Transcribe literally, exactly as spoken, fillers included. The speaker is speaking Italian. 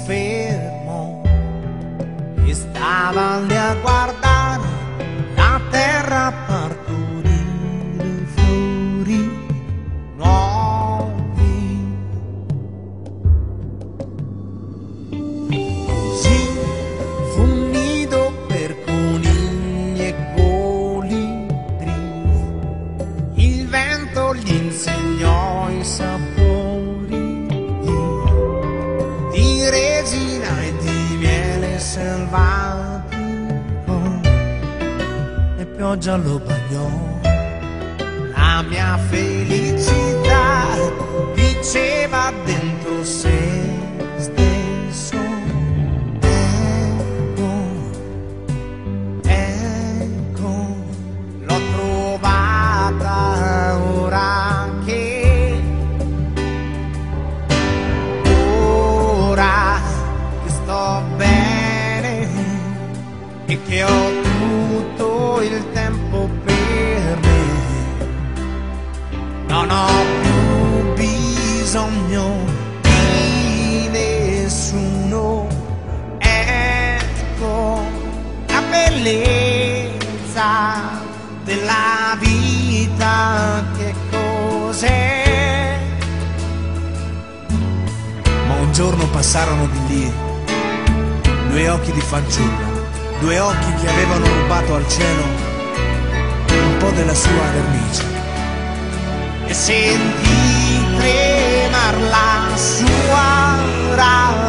fermo e stava lì a guardare la terra partorire fiori nuovi. Così fu un nido per conigli e colibri, il vento gli insegnò i sapori di resina e di miele selvatico, e pioggia lo bagnò. La mia felicità diceva dentro sé stesso: ecco, ecco, l'ho trovata ora che, ora che sto bene e che ho tutto il tempo per me. Non ho più bisogno di nessuno. Ecco la bellezza della vita, che cos'è? Ma un giorno passarono di lì due occhi di fanciulla, due occhi che avevano rubato al cielo un po' della sua vernice. E sentì tremar la sua razza